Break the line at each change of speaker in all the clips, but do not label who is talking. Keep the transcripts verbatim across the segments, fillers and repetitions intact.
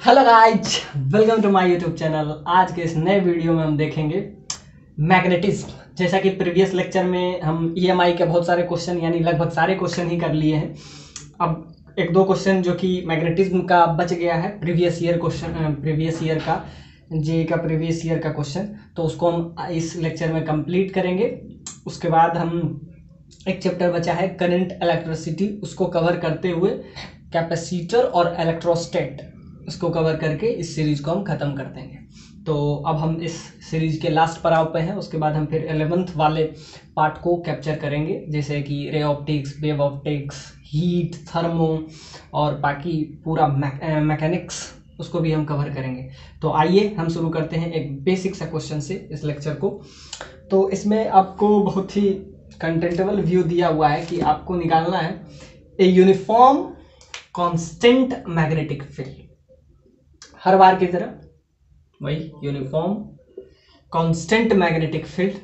Hello guys, welcome to my YouTube channel. आज के इस नए वीडियो में हम देखेंगे मैग्नेटिज्म। जैसा कि प्रीवियस लेक्चर में हम ईएमआई के बहुत सारे क्वेश्चन यानी लगभग सारे क्वेश्चन ही कर लिए हैं। अब एक दो क्वेश्चन जो कि मैग्नेटिज्म का बच गया है, previous year question, previous year का जे का प्रीवियस ईयर का क्वेश्चन, तो उसको हम इस लेक्चर में कंप्लीट करेंगे। उसके बाद हम एक चैप्टर बचा है करंट इलेक्ट्रिसिटी, उसको कवर करते हुए कैपेसिटर और इलेक्ट्रोस्टेट इसको कवर करके इस सीरीज को हम खत्म कर देंगे। तो अब हम इस सीरीज के लास्ट पड़ाव पे हैं। उसके बाद हम फिर इलेवेंथ वाले पार्ट को कैप्चर करेंगे, जैसे कि ray optics, wave optics, heat, thermo और बाकी पूरा मैकेनिक्स, उसको भी हम कवर करेंगे। तो आइए हम शुरू करते हैं एक बेसिक सा क्वेश्चन से इस लेक्चर को। तो इसमें आपको बहुत ही कंटेंटेबल व्यू दिया हुआ है कि आपको निकालना है a uniform constant magnetic field. हर बार की तरह वही uniform constant magnetic field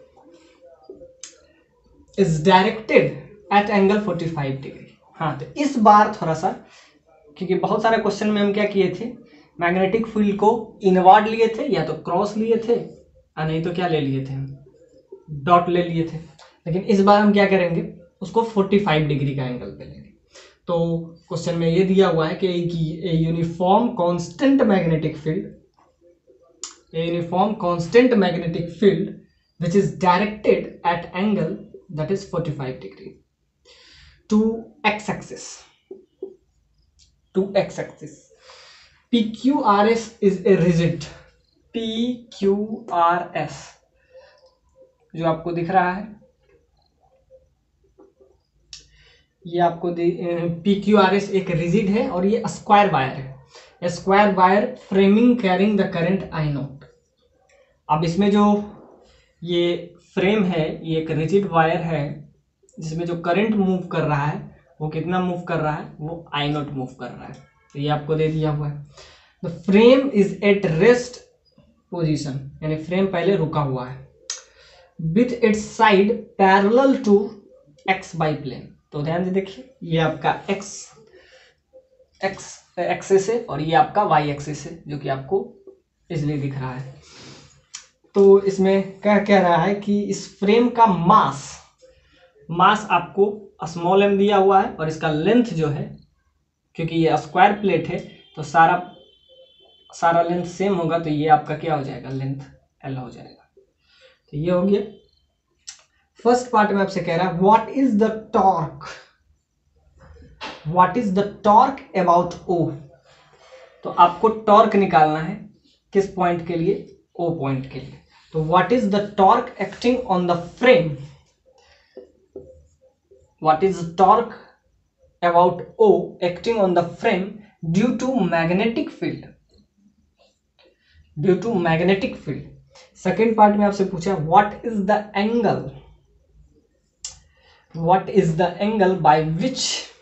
is directed at angle पैंतालीस डिग्री। हाँ, तो इस बार थोड़ा सा, क्योंकि बहुत सारे क्वेश्चन में हम क्या किए थे, मैग्नेटिक फील्ड को इनवर्ड लिए थे या तो क्रॉस लिए थे, या नहीं तो क्या ले लिए थे, डॉट ले लिए थे। लेकिन इस बार हम क्या करेंगे, उसको पैंतालीस डिग्री का एंगल पे लेंगे। तो क्वेश्चन में ये दिया हुआ है कि a uniform constant magnetic field a uniform constant magnetic field which is directed at angle that is पैंतालीस degree to X axis to X axis P Q R S is a rigid P Q R S जो आपको दिख रहा है, ये आपको P Q R S एक rigid है और ये स्क्वायर वायर है। Square wire framing carrying the current I naught. अब इसमें जो ये फ्रेम है, ये एक रिजिड वायर है जिसमें जो करंट मूव कर रहा है वो कितना मूव कर रहा है, वो आई नॉट मूव कर रहा है। तो ये आपको दे दिया हुआ है। The frame is at rest position, यानी फ्रेम पहले रुका हुआ है, with its side parallel to X by plane. तो ध्यान से देखिए, ये आपका x x एक्सिस है और ये आपका y एक्सिस है, जो कि आपको इसलिए दिख रहा है। तो इसमें क्या कह रहा है कि इस फ्रेम का मास मास आपको स्मॉल m दिया हुआ है और इसका लेंथ जो है, क्योंकि ये स्क्वायर प्लेट है तो सारा सारा लेंथ सेम होगा, तो ये आपका क्या हो जाएगा, लेंथ l हो जाएगा। तो ये हो गया। फर्स्ट पार्ट में आपसे कह रहा है what is the torque what is the torque about O। तो आपको टॉर्क निकालना है किस पॉइंट के लिए, O पॉइंट के लिए। तो what is the torque acting on the frame what is the torque about O acting on the frame due to magnetic field due to magnetic field. Second part में आपसे पूछा what is the angle what is the angle by which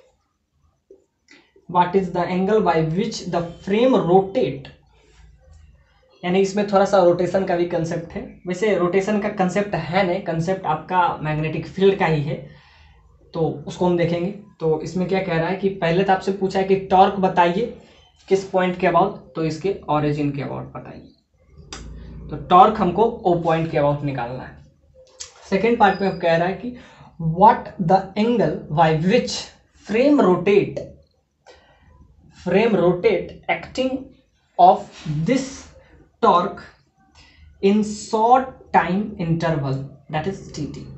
what is the angle by which the frame rotate। यानी इसमें थोड़ा सा rotation का भी concept है। वैसे रोटेशन का कंसेप्ट है नहीं, कंसेप्ट आपका मैग्नेटिक फील्ड का ही है, तो उसको हम देखेंगे। तो इसमें क्या कह रहा है कि पहले तो आपसे पूछा है कि टॉर्क बताइए किस पॉइंट के अबाउट, तो इसके ऑरिजिन के अबाउट बताइए। तो टॉर्क हमको ओ पॉइंट के अबाउट निकालना है। सेकेंड पार्ट में कह रहा है कि what the angle by which frame rotate frame rotate acting of this torque in short time interval that is T T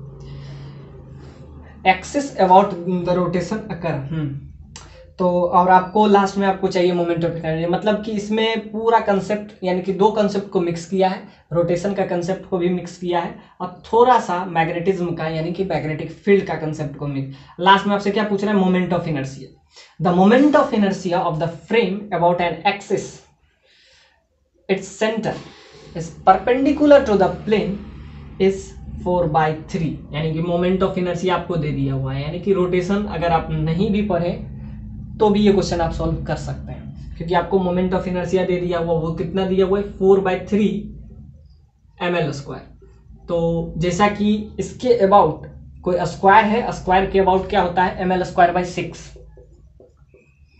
axis about the rotation occur। हम्म तो और आपको लास्ट में आपको चाहिए मोमेंट ऑफ इनर्जी। मतलब कि इसमें पूरा कंसेप्ट, यानी कि दो कंसेप्ट को मिक्स किया है, रोटेशन का कंसेप्ट को भी मिक्स किया है और थोड़ा सा मैग्नेटिज्म का यानी कि मैग्नेटिक फील्ड का कंसेप्ट को मिक्स। लास्ट में आपसे क्या पूछ रहा है, moment of inertia. The moment of inertia of the frame about an axis its centre is perpendicular to the plane is four by three. यानी कि मोमेंट ऑफ इनर्शिया आपको दे दिया हुआ है, यानी कि रोटेशन अगर आप नहीं भी पढ़े तो भी ये क्वेश्चन आप सॉल्व कर सकते हैं, क्योंकि आपको मोमेंट ऑफ इनर्शिया दे दिया हुआ, वो कितना दिया हुआ है, four by three M L square. तो जैसा कि इसके अबाउट कोई स्क्वायर है, स्क्वायर के अबाउट क्या होता है, M L square by six.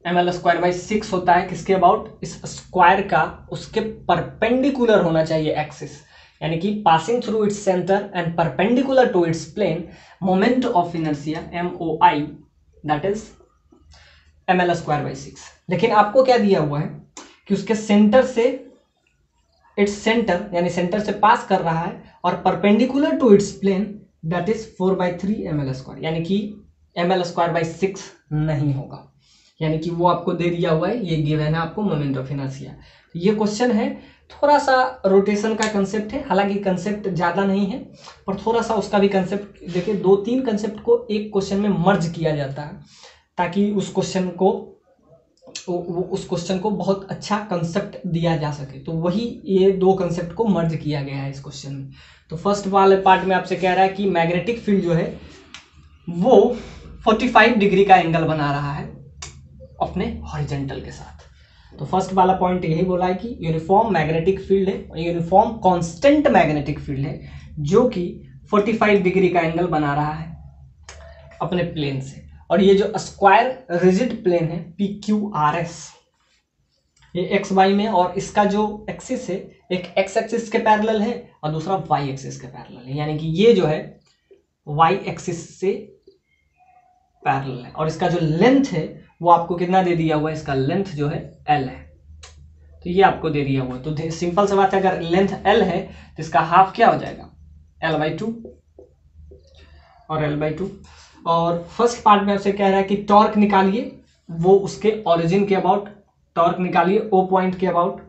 M L square by six होता है किसके अबाउट, इस स्क्वायर का उसके परपेंडिकुलर होना चाहिए एक्सिस, यानी कि passing through its centre and perpendicular to its plane, moment of inertia M O I, that is M L square by six. लेकिन आपको क्या दिया हुआ है कि उसके सेंटर से, इट्स सेंटर यानी सेंटर से पास कर रहा है और perpendicular to its plane, that is four by three M L square, यानी कि M L square by six नहीं होगा, यानी कि वो आपको दे दिया हुआ है, ये गिवन है आपको मोमेंट ऑफ इनर्शिया। ये क्वेश्चन है, थोड़ा सा रोटेशन का कंसेप्ट है, हालांकि कंसेप्ट ज़्यादा नहीं है पर थोड़ा सा उसका भी कंसेप्ट देखिए, दो तीन कंसेप्ट को एक क्वेश्चन में मर्ज किया जाता है ताकि उस क्वेश्चन को वो उस क्वेश्चन को बहुत अच्छा कंसेप्ट दिया जा सके, तो वही ये दो कंसेप्ट को मर्ज किया गया है इस क्वेश्चन में। तो फर्स्ट वाले पार्ट में आपसे कह रहा है कि मैग्नेटिक फील्ड जो है वो पैंतालीस डिग्री का एंगल बना रहा है अपने हॉरिजॉन्टल के साथ। तो फर्स्ट वाला पॉइंट यही बोला है कि यूनिफॉर्म मैग्नेटिक फील्ड है, यूनिफॉर्म कांस्टेंट मैग्नेटिक फील्ड है जो कि पैंतालीस डिग्री का एंगल बना रहा है अपने प्लेन से, और ये जो स्क्वायर रिजिड प्लेन है पी क्यू आर एस, ये एक्स वाई में, और इसका जो एक्सिस है एक एक्स एक्सिस के पैरेलल है और दूसरा वाई एक्सिस के पैरेलल है, यानी कि ये जो है वाई एक्सिस से पैरेलल है, और इसका जो लेंथ है वो आपको कितना दे दिया हुआ है, इसका लेंथ जो है एल है, तो ये आपको दे दिया हुआ है। तो सिंपल सा बात है, अगर लेंथ एल है तो इसका हाफ क्या हो जाएगा, एल बाई टू और एल बाई टू। और फर्स्ट पार्ट में आपसे कह रहा है कि टॉर्क निकालिए, वो उसके ओरिजिन के अबाउट टॉर्क निकालिए, ओ पॉइंट के about,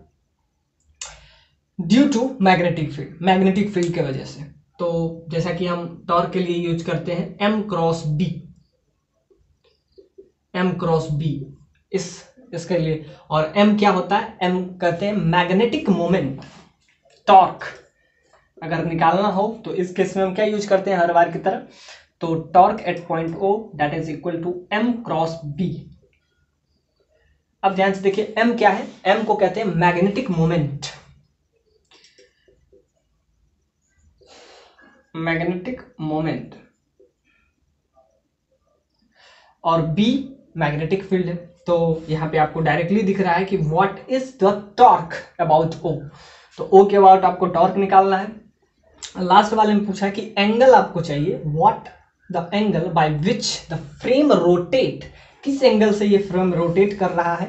due to magnetic field, magnetic field के वजह से। तो जैसा कि हम टॉर्क के लिए यूज करते हैं M cross B, M cross B इस इसके लिए, और एम क्या होता है, एम कहते हैं मैग्नेटिक मोमेंट। टॉर्क अगर निकालना हो तो इस केस में हम क्या यूज करते हैं हर बार की तरह, तो torque at point O that is equal to M cross B. अब ध्यान से देखिए एम क्या है, एम को कहते हैं मैग्नेटिक मोमेंट, मैग्नेटिक मोमेंट, और बी मैग्नेटिक फील्ड है। तो यहां पे आपको डायरेक्टली दिख रहा है कि what is the torque about O, तो ओ के अबाउट आपको टॉर्क निकालना है। लास्ट वाले में पूछा है कि एंगल आपको चाहिए, what the angle by which the frame rotate, किस एंगल से ये फ्रेम रोटेट कर रहा है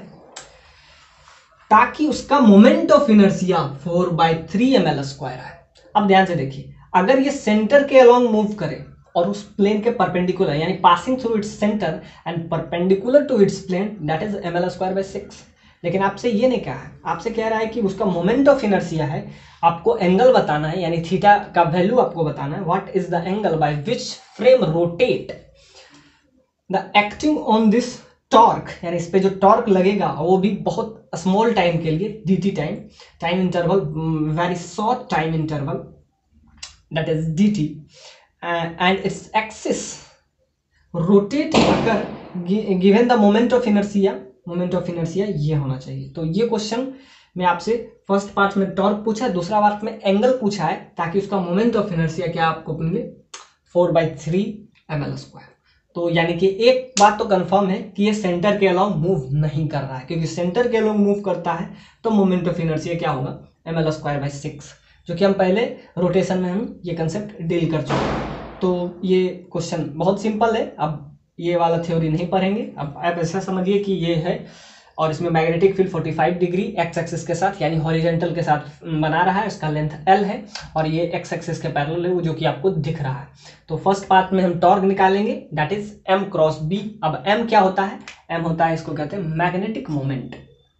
ताकि उसका moment of inertia four by three M L square है। अब ध्यान से देखिए, अगर ये सेंटर के अलोंग मूव करे और उस प्लेन के परपेंडिकुलर, यानी passing through its centre and perpendicular to its plane, that is M L square by six. लेकिन आपसे ये नहीं कहा है, आपसे कह रहा है कि उसका मोमेंट ऑफ इनर्शिया है, आपको एंगल बताना है, यानी थीटा का वैल्यू आपको बताना है, what is the angle by which frame rotate the acting on this torque, यानी इस पे जो टॉर्क लगेगा वो भी बहुत स्मॉल टाइम के लिए, dt time, time interval, very short time interval, that is dt, and its axis rotate अगर given the moment of inertia, moment of inertia ये होना चाहिए। तो ये क्वेश्चन में आपसे फर्स्ट पार्ट में टॉर्क पूछा है, दूसरा पार्ट में एंगल पूछा है, ताकि उसका मोमेंट ऑफ इनर्शिया क्या आपको मिले, four by three M L square. तो यानी कि एक बात तो कंफर्म है कि ये सेंटर के अलाउ मूव नहीं कर रहा है, क्योंकि सेंटर के अलाउ मूव करता है तो मोमेंट ऑफ इनर्शिया क्या होगा, M L square by six, जो कि हम पहले रोटेशन में हम ये कंसेप्ट डील कर चुके हैं। तो ये क्वेश्चन बहुत सिंपल है, अब ये वाला थ्योरी नहीं पढ़ेंगे। अब आप ऐसा समझिए कि ये है, और इसमें मैग्नेटिक फील्ड पैंतालीस डिग्री एक्स एक्सिस के साथ यानी हॉरिजॉन्टल के साथ बना रहा है, इसका लेंथ एल है, और ये एक्स एक्सिस के पैरेलल है, वो जो कि आपको दिख रहा है। तो फर्स्ट पार्ट में हम टॉर्क निकालेंगे, that is M cross B. अब एम क्या होता है, एम होता है, इसको कहते हैं मैग्नेटिक मोमेंट,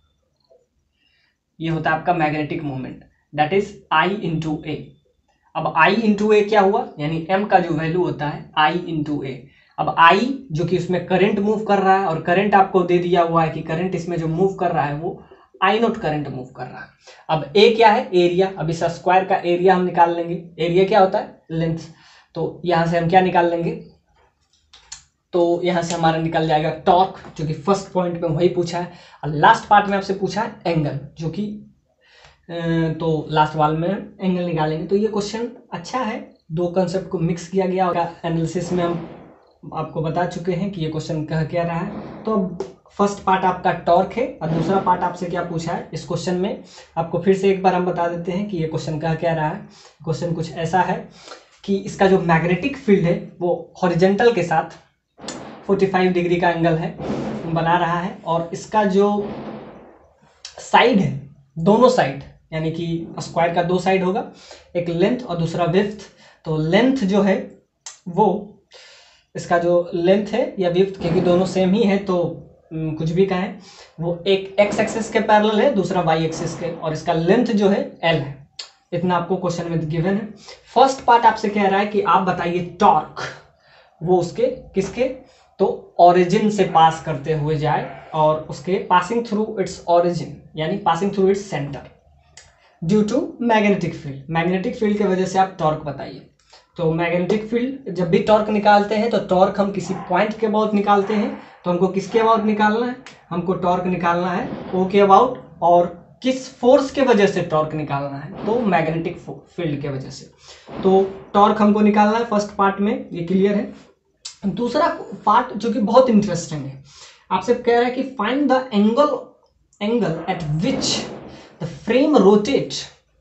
ये होता है आपका magnetic moment, that is I into A. अब आई इंटू ए क्या हुआ, यानी एम का जो वैल्यू होता है आई इंटू ए। अब आई जो कि उसमें करंट मूव कर रहा है, और करंट आपको दे दिया हुआ है कि करंट इसमें जो मूव कर रहा है वो आई नोट करंट मूव कर रहा है। अब ए क्या है, एरिया। अब इस स्क्वायर का एरिया हम निकाल लेंगे, एरिया क्या होता है, लेंथ। तो यहां से हम क्या निकाल लेंगे, तो यहां से हमारा निकल जाएगा टॉर्क, जो कि फर्स्ट पॉइंट में वही पूछा है। और लास्ट पार्ट में आपसे पूछा है एंगल, जो कि तो लास्ट वाल में एंगल निकालेंगे। तो ये क्वेश्चन अच्छा है, दो कंसेप्ट को मिक्स किया गया, और एनालिसिस में हम आपको बता चुके हैं कि ये क्वेश्चन कह क्या रहा है। तो अब फर्स्ट पार्ट आपका टॉर्क है और दूसरा पार्ट आपसे क्या पूछा है इस क्वेश्चन में, आपको फिर से एक बार हम बता देते हैं कि ये क्वेश्चन कह क्या रहा है। क्वेश्चन कुछ ऐसा है कि इसका जो मैग्नेटिक फील्ड है वो हॉरिजॉन्टल के साथ पैंतालीस डिग्री का एंगल है बना रहा है, और इसका जो साइड है, दोनों साइड यानी कि स्क्वायर का दो साइड होगा, एक लेंथ और दूसरा विड्थ। तो लेंथ जो है वो, इसका जो लेंथ है या विड्थ, क्योंकि दोनों सेम ही है तो कुछ भी कहें, वो एक एक्स एक्सिस के पैरेलल है, दूसरा वाई एक्सिस के, और इसका लेंथ जो है एल है। इतना आपको क्वेश्चन में गिवन है। फर्स्ट पार्ट आपसे कह रहा है कि आप बताइए टॉर्क, वो उसके किसके, तो ओरिजिन से पास करते हुए जाए और उसके पासिंग थ्रू इट्स ओरिजिन यानी passing through its centre due to magnetic field. Magnetic field की वजह से आप टॉर्क बताइए। तो मैग्नेटिक फील्ड, जब भी टॉर्क निकालते हैं तो टॉर्क हम किसी पॉइंट के अबाउट निकालते हैं, तो हमको किसके अबाउट निकालना है, हमको टॉर्क निकालना है ओ के अबाउट, और किस फोर्स के वजह से टॉर्क निकालना है, तो मैग्नेटिक फील्ड के वजह से। तो टॉर्क हमको निकालना है फर्स्ट पार्ट में, ये क्लियर है। दूसरा पार्ट जो कि बहुत इंटरेस्टिंग है, आपसे कह रहा है कि find the angle angle at which the frame rotate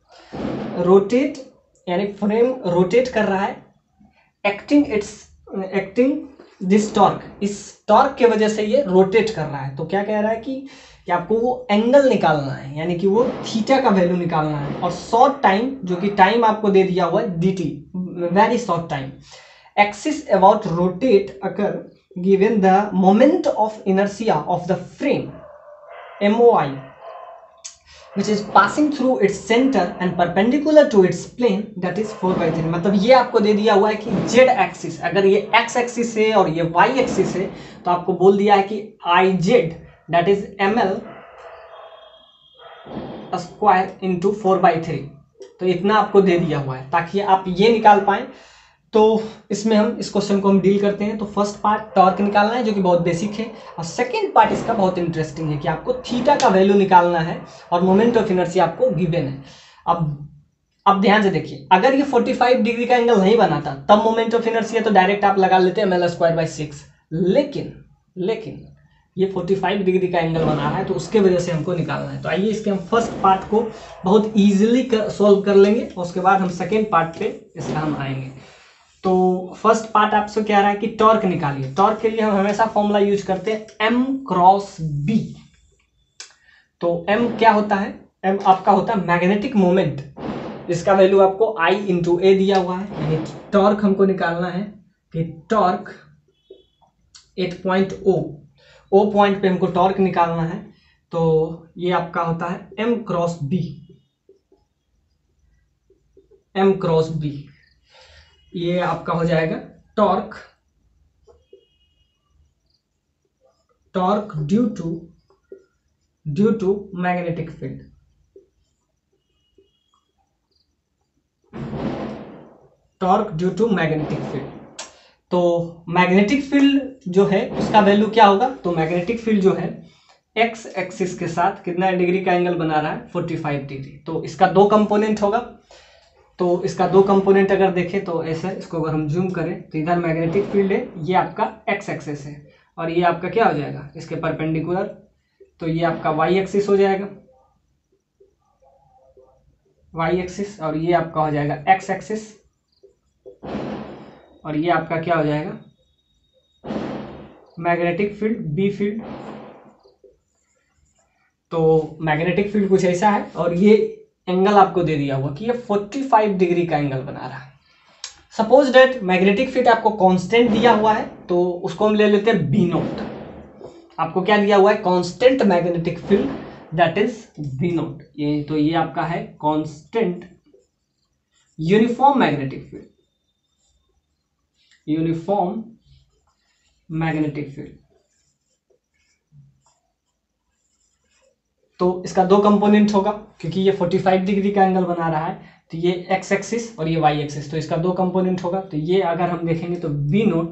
rotate यानी फ्रेम रोटेट कर रहा है, acting its acting this torque, इस टॉर्क के वजह से ये रोटेट कर रहा है। तो क्या कह रहा है कि, कि आपको वो एंगल निकालना है, यानी कि वो थीटा का वैल्यू निकालना है, और शॉर्ट टाइम, जो कि टाइम आपको दे दिया हुआ है D T, very short time, axis about rotate अकर given the moment of inertia of the frame M O I which is passing through its center and perpendicular to its plane, that is four by three. मतलब ये आपको दे दिया हुआ है कि z axis, अगर ये x एक्सिस है और ये y एक्सिस है, तो आपको बोल दिया है कि I Z that is M L square into four by three. तो इतना आपको दे दिया हुआ है ताकि आप ये निकाल पाए। तो इसमें हम इस क्वेश्चन को हम डील करते हैं। तो फर्स्ट पार्ट टॉर्क निकालना है जो कि बहुत बेसिक है, और सेकंड पार्ट इसका बहुत इंटरेस्टिंग है कि आपको थीटा का वैल्यू निकालना है और मोमेंट ऑफ इनर्शिया आपको गिवन है। अब अब ध्यान से देखिए, अगर ये पैंतालीस डिग्री का एंगल नहीं बनाता तब मोमेंट ऑफ इनर्शिया तो डायरेक्ट आप लगा लेते हैं M L square by six, लेकिन लेकिन ये पैंतालीस डिग्री का एंगल बना है तो उसके वजह से हमको निकालना है। तो आइए इसके हम फर्स्ट पार्ट को बहुत ईजिली कर, सॉल्व कर लेंगे, और उसके बाद हम सेकेंड पार्ट पे इसका हम आएंगे। तो फर्स्ट पार्ट आपसे कह रहा है कि टॉर्क निकालिए। टॉर्क के लिए हम हमेशा फॉर्मूला यूज करते हैं एम क्रॉस बी। तो एम क्या होता है, एम आपका होता है मैग्नेटिक मोमेंट, इसका वैल्यू आपको आई इंटू ए दिया हुआ है, यानी टॉर्क हमको निकालना है कि torque at point O O point पे हमको टॉर्क निकालना है। तो ये आपका होता है M cross B, M cross B ये आपका हो जाएगा torque torque due to due to magnetic field. Torque due to magnetic field. तो मैग्नेटिक फील्ड जो है उसका वैल्यू क्या होगा, तो मैग्नेटिक फील्ड जो है एक्स एक्सिस के साथ कितना डिग्री का एंगल बना रहा है, पैंतालीस डिग्री। तो इसका दो कंपोनेंट होगा। तो इसका दो कंपोनेंट अगर देखें तो ऐसा, इसको अगर हम जूम करें तो इधर मैग्नेटिक फील्ड है, ये आपका एक्स एक्सिस है, और ये आपका क्या हो जाएगा इसके परपेंडिकुलर, तो ये आपका वाई एक्सिस हो जाएगा, वाई एक्सिस, और ये आपका हो जाएगा एक्स एक्सिस, और ये आपका क्या हो जाएगा मैग्नेटिक फील्ड बी फील्ड। तो मैग्नेटिक फील्ड कुछ ऐसा है, और ये एंगल आपको दे दिया हुआ कि ये पैंतालीस डिग्री का एंगल बना रहा है। सपोज डेट मैग्नेटिक फील्ड आपको कांस्टेंट दिया हुआ है, तो उसको हम ले लेते हैं बी नोट। आपको क्या दिया हुआ है, constant magnetic field, that is B naught. ये तो ये आपका है constant uniform magnetic field, uniform magnetic field. तो इसका दो कंपोनेंट होगा, क्योंकि ये पैंतालीस डिग्री का एंगल बना रहा है, तो ये एक्स एक्सिस और ये वाई एक्सिस, तो इसका दो कंपोनेंट होगा। तो ये अगर हम देखेंगे तो B naught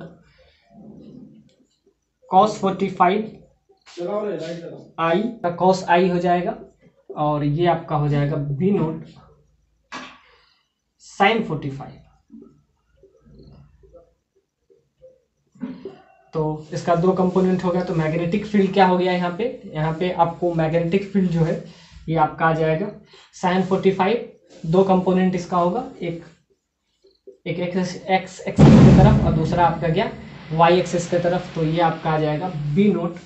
cos forty five I का कॉस आई हो जाएगा, और ये आपका हो जाएगा B naught sine forty five. तो इसका दो कंपोनेंट होगा, तो मैग्नेटिक फील्ड क्या हो गया यहाँ पे, यहाँ पे आपको मैग्नेटिक फील्ड जो है ये आपका आ जाएगा साइन फोर्टी फाइव, दो कंपोनेंट इसका होगा, एक एक एक्स एक्स एक्सिस की तरफ और दूसरा आपका क्या वाई एक्सिस की तरफ। तो ये आपका आ जाएगा B naught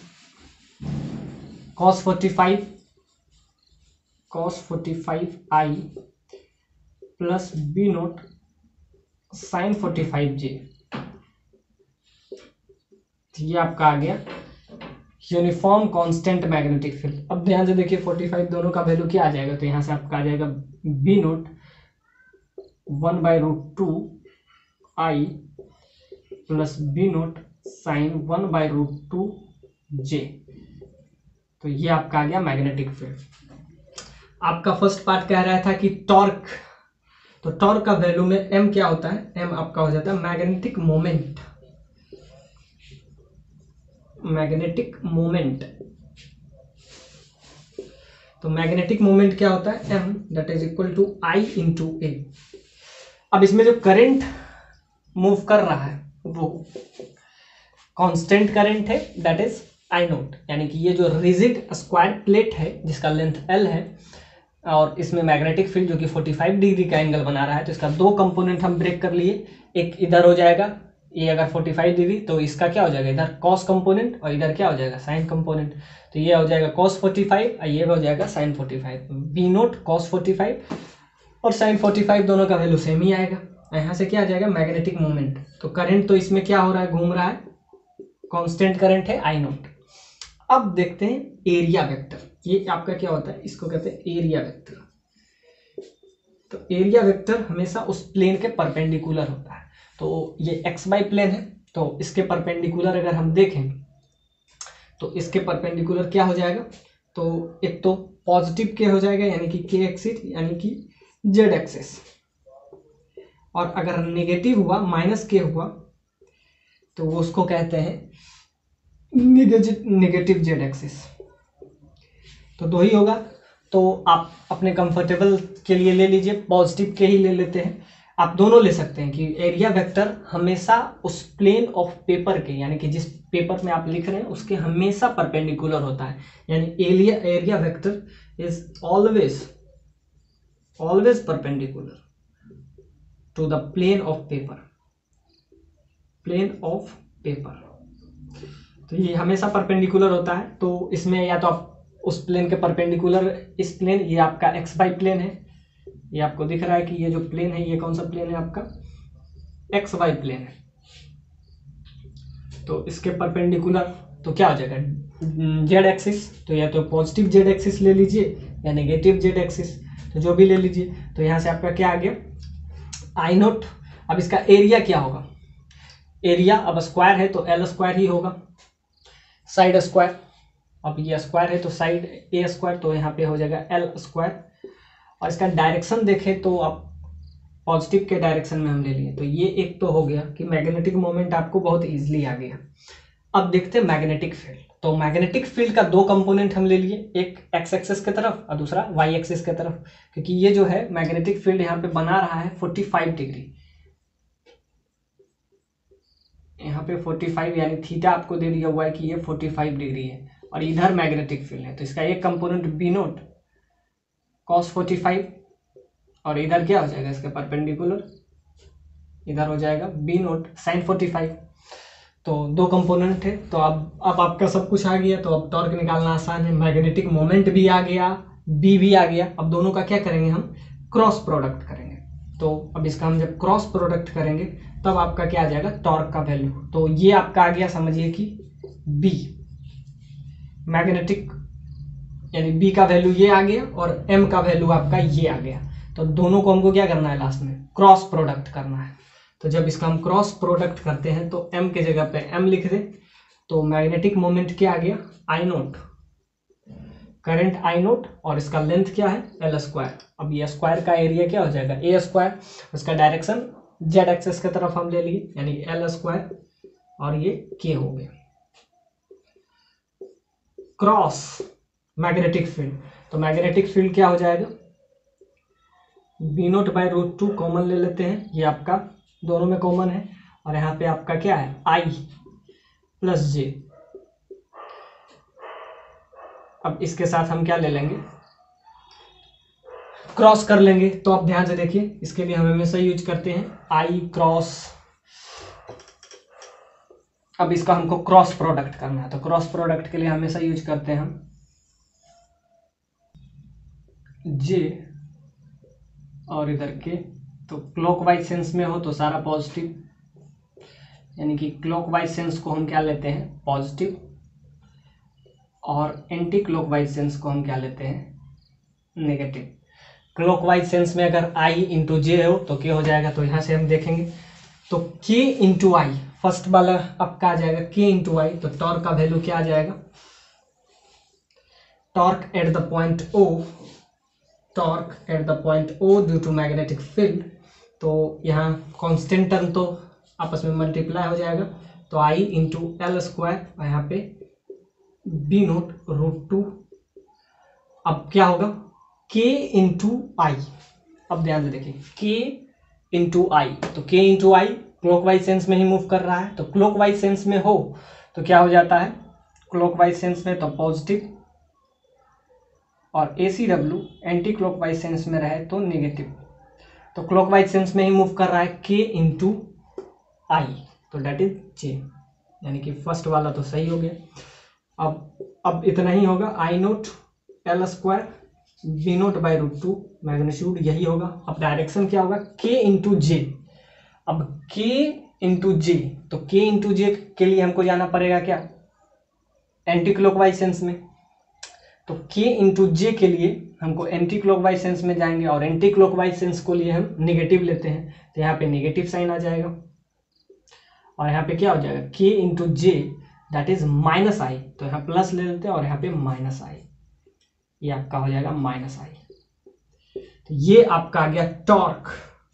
cos forty five cos forty five I plus B naught sine forty five J. ये आपका आ गया यूनिफॉर्म कांस्टेंट मैग्नेटिक फील्ड। अब ध्यान से देखिए फोर्टी फाइव दोनों का वैल्यू क्या आ जाएगा, तो यहाँ से आपका आ जाएगा B naught one by root two I plus B naught sine one by root two J. तो ये आपका आ गया मैग्नेटिक फील्ड। आपका फर्स्ट पार्ट कह रहा था कि टॉर्क, तो टॉर्क का वैल्यू में एम क्या होता है, एम आपका हो जाता है मैग्नेटिक मोमेंट, मैग्नेटिक मोमेंट। तो मैग्नेटिक मोमेंट क्या होता है, M that is equal to I into A. अब इसमें जो करंट मूव कर रहा है वो कांस्टेंट करंट है, दैट इज आई नोट, यानी कि ये जो रिजिड स्क्वायर प्लेट है जिसका लेंथ एल है और इसमें मैग्नेटिक फील्ड जो कि फोर्टी फाइव डिग्री का एंगल बना रहा है, तो इसका दो कंपोनेंट हम ब्रेक कर लिए, एक इधर हो जाएगा, ये अगर फोर्टी फाइव डिग्री तो इसका क्या हो जाएगा इधर कॉस कंपोनेंट और इधर क्या हो जाएगा साइन कंपोनेंट। तो ये हो जाएगा कॉस फोर्टी फाइव और ये हो जाएगा sine forty five. B naught cos forty five और साइन फोर्टी फाइव दोनों का वैल्यू सेम ही आएगा। यहाँ से क्या आ जाएगा मैग्नेटिक मोमेंट। तो करंट तो इसमें क्या हो रहा है, घूम रहा है, कांस्टेंट करंट है आई नोट। अब देखते हैं एरिया वेक्टर, ये आपका क्या होता है, इसको कहते हैं एरिया वेक्टर। तो एरिया वेक्टर हमेशा उस प्लेन के परपेंडिकुलर होता है। तो ये एक्स वाई प्लेन है, तो इसके परपेंडिकुलर अगर हम देखें तो इसके परपेंडिकुलर क्या हो जाएगा, तो एक तो पॉजिटिव के हो जाएगा यानी कि के एक्सिस यानी कि जेड एक्सिस, और अगर नेगेटिव हुआ माइनस के हुआ तो वो उसको कहते हैं नेगेटिव जेड एक्सिस। तो दो ही होगा, तो आप अपने कंफर्टेबल के लिए ले लीजिए, पॉजिटिव के ही ले लेते हैं। आप दोनों ले सकते हैं कि एरिया वेक्टर हमेशा उस प्लेन ऑफ पेपर के यानी कि जिस पेपर में आप लिख रहे हैं उसके हमेशा परपेंडिकुलर होता है, यानी area area vector is always always perpendicular to the plane of paper, plane of paper. तो ये हमेशा परपेंडिकुलर होता है। तो इसमें या तो आप उस प्लेन के परपेंडिकुलर इस प्लेन, ये आपका एक्स वाई प्लेन है, ये आपको दिख रहा है कि ये जो प्लेन है ये कौन सा प्लेन है आपका एक्स वाई प्लेन है। तो इसके परपेंडिकुलर तो क्या हो जाएगा जेड एक्सिस, तो या तो पॉजिटिव जेड एक्सिस ले लीजिए या नेगेटिव जेड एक्सिस, तो जो भी ले लीजिए। तो यहाँ से आपका क्या आ गया आई नोट। अब इसका एरिया क्या होगा, एरिया अब स्क्वायर है तो एल स्क्वायर ही होगा, साइड स्क्वायर, अब ये स्क्वायर है तो साइड ए स्क्वायर, तो यहाँ पे हो जाएगा एल स्क्वायर। और इसका डायरेक्शन देखें तो आप पॉजिटिव के डायरेक्शन में हम ले लिए, तो ये एक तो हो गया कि मैग्नेटिक मोमेंट आपको बहुत इजीली आ गया। अब देखते हैं मैग्नेटिक फील्ड। तो मैग्नेटिक फील्ड का दो कंपोनेंट हम ले लिए, एक एक्स एक्सिस की तरफ और दूसरा वाई एक्सिस की तरफ, क्योंकि ये जो है मैग्नेटिक फील्ड यहाँ पे बना रहा है फोर्टी फाइव डिग्री, यहाँ पे फोर्टी फाइव यानी थीटा आपको दे दिया हुआ है कि ये फोर्टी फाइव डिग्री है और इधर मैग्नेटिक फील्ड है। तो इसका एक component B naught cos forty five और इधर क्या हो जाएगा इसके परपेंडिकुलर, इधर हो जाएगा B naught sine forty five. तो दो कंपोनेंट है। तो अब अब आपका सब कुछ आ गया, तो अब टॉर्क निकालना आसान है, मैग्नेटिक मोमेंट भी आ गया, बी भी आ गया। अब दोनों का क्या करेंगे हम क्रॉस प्रोडक्ट करेंगे। तो अब इसका हम जब क्रॉस प्रोडक्ट करेंगे तब आपका क्या आ जाएगा टॉर्क का वैल्यू। तो ये आपका आ गया समझिए कि बी मैग्नेटिक यानी बी का वैल्यू ये आ गया और एम का वैल्यू आपका ये आ गया। तो दोनों को हमको क्या करना है लास्ट में क्रॉस प्रोडक्ट करना है। तो जब इसका हम क्रॉस प्रोडक्ट करते हैं तो m के जगह पे m लिख दें, तो मैग्नेटिक मोमेंट क्या आ गया I naught, current I naught, और इसका लेंथ क्या है एल स्क्वायर। अब ये स्क्वायर का एरिया क्या हो जाएगा ए स्क्वायर, उसका डायरेक्शन जेड एक्सिस की तरफ हम ले लिए यानी एल स्क्वायर और ये के हो गया क्रॉस मैग्नेटिक फील्ड। तो मैग्नेटिक फील्ड क्या हो जाएगा B naught by root two common ले लेते हैं, ये आपका दोनों में कॉमन है और यहाँ पे आपका क्या है आई प्लस जे। अब इसके साथ हम क्या ले लेंगे, क्रॉस कर लेंगे। तो आप ध्यान से देखिए, इसके लिए हम हमेशा यूज करते हैं आई क्रॉस। अब इसका हमको क्रॉस प्रोडक्ट करना है, तो क्रॉस प्रोडक्ट के लिए हमेशा यूज करते हैं हम जे और इधर के। तो क्लॉकवाइज सेंस में हो तो सारा पॉजिटिव, यानी कि क्लॉकवाइज सेंस को हम क्या लेते हैं पॉजिटिव, और एंटी क्लॉकवाइज सेंस को हम क्या लेते हैं नेगेटिव। क्लॉकवाइज सेंस में अगर I इंटू जे हो तो क्या हो जाएगा, तो यहाँ से हम देखेंगे तो K इंटू आई, फर्स्ट वाला आपका आ जाएगा K इंटू आई। तो टॉर्क का वैल्यू क्या आ जाएगा, torque at the point O, torque at the point O due to magnetic field. तो यहाँ कांस्टेंट टर्म तो आपस में मल्टीप्लाई हो जाएगा, तो I इंटू एल स्क्वायर और यहाँ पे बी नोट रूट टू। अब क्या होगा K इंटू आई। अब ध्यान से देखिए K इंटू आई, तो K into I clockwise sense में ही मूव कर रहा है। तो क्लॉकवाइज सेंस में हो तो क्या हो जाता है, क्लॉकवाइज सेंस में तो पॉजिटिव, और A C W anti clockwise sense में रहे तो नेगेटिव। तो क्लॉकवाइज सेंस में ही मूव कर रहा है K इंटू आई, तो डेट इज जे, यानी कि फर्स्ट वाला तो सही हो गया। अब अब इतना ही होगा, I naught L square B naught by root two, magnitude यही होगा। अब डायरेक्शन क्या होगा K इंटू जे। अब K इंटू जे, तो K इंटू जे के लिए हमको जाना पड़ेगा क्या एंटी क्लॉकवाइज सेंस में। तो K इंटू जे के लिए हमको एंटी क्लॉकवाइज सेंस में जाएंगे, और एंटी क्लॉकवाइज सेंस को लिए हम निगेटिव लेते हैं, तो यहाँ पे निगेटिव साइन आ जाएगा, और यहाँ पे क्या हो जाएगा K into J that is minus I. तो यहाँ प्लस ले लेते हैं और यहाँ पे माइनस आई, ये आपका हो जाएगा माइनस आई। तो ये आपका आ गया torque,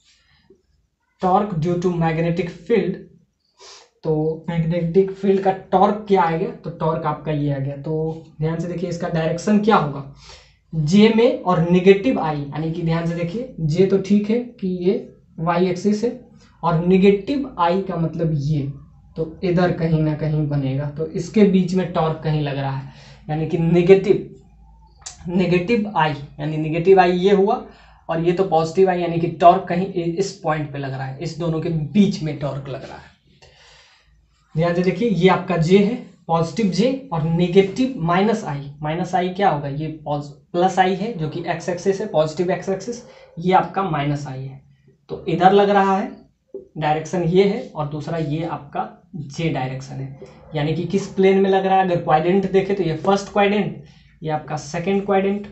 torque due to magnetic field. तो मैग्नेटिक फील्ड का टॉर्क क्या आ गया, तो टॉर्क आपका ये आ गया। तो ध्यान से देखिए इसका डायरेक्शन क्या होगा जे में, और निगेटिव आई, यानी कि ध्यान से देखिए जे तो ठीक है कि ये वाई एक्सिस है, और निगेटिव आई का मतलब ये, तो इधर कहीं ना कहीं बनेगा। तो इसके बीच में टॉर्क कहीं लग रहा है, यानी कि निगेटिव नेगेटिव आई, यानी नेगेटिव आई ये हुआ, और ये तो पॉजिटिव आई, यानी कि टॉर्क कहीं इस पॉइंट पे लग रहा है, इस दोनों के बीच में टॉर्क लग रहा है। ध्यान से देखिए ये आपका जे है, पॉजिटिव जे, और negative minus I. Minus I क्या होगा, ये प्लस आई है जो कि एक्स एक्सिस है, पॉजिटिव एक्स एक्सिस, ये आपका माइनस आई है। तो इधर लग रहा है, डायरेक्शन ये है, और दूसरा ये आपका जे डायरेक्शन है, यानी कि किस प्लेन में लग रहा है। अगर क्वाड्रेंट देखे तो ये फर्स्ट क्वाड्रेंट, ये आपका सेकेंड क्वाड्रेंट।